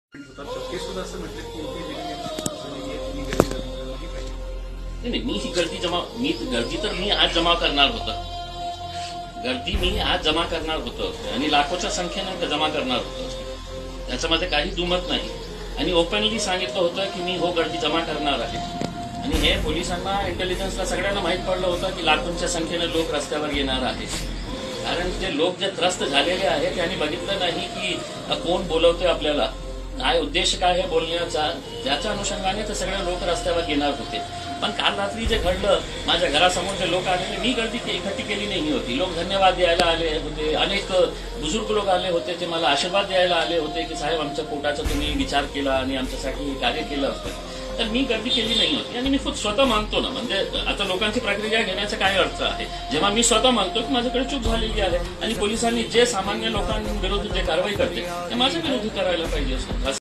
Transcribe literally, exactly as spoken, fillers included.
ते सुद्धा असं म्हटलं की तुम्ही गर्दी जमा पाहिजे. नाही नाही, मी ही गर्दी जमा मी गर्दी तर मी आज जमा करणार होतो. गर्दी मी आज जमा करणार होतो आणि लाखोच्या संख्येने जमा करणार होतो. त्याच्यामध्ये काही दुमत नाही. आणि ओपनली सांगितलं होतं की मी हो गर्दी जमा करणार आहे. आणि हे पोलिसांना, इंटेलिजन्सला सगळ्यांना माहीत पडलं होतं की लाखोंच्या संख्येने लोक रस्त्यावर येणार आहेत. कारण जे लोक जे त्रस्त झालेले आहेत त्यांनी बघितलं नाही की कोण बोलवतोय आपल्याला, काय उद्देश काय आहे बोलण्याचा. त्याच्या अनुषंगाने ते सगळे लोक रस्त्यावर येणार होते. पण काल रात्री जे घडलं, माझ्या घरासमोर जे लोक आलेले, मी गर्दी एकठी केली नाही होती. लोक धन्यवाद द्यायला आले होते. अनेक बुजुर्ग लोक आले होते, ते मला आशीर्वाद द्यायला आले होते की साहेब आमच्या पोटाचा तुम्ही विचार केला आणि आमच्यासाठी कार्य केलं असतं. तर मी गर्दी केली नाही होती. आणि मी खूप स्वतः मानतो ना, म्हणजे आता लोकांची प्रतिक्रिया घेण्याचा काय अर्थ आहे. जेव्हा मी स्वतः मानतो की माझ्याकडे चूक झालेली आहे आणि पोलिसांनी जे सामान्य लोकांविरोधात जे कारवाई करते ते माझ्या विरोधी करायला पाहिजे.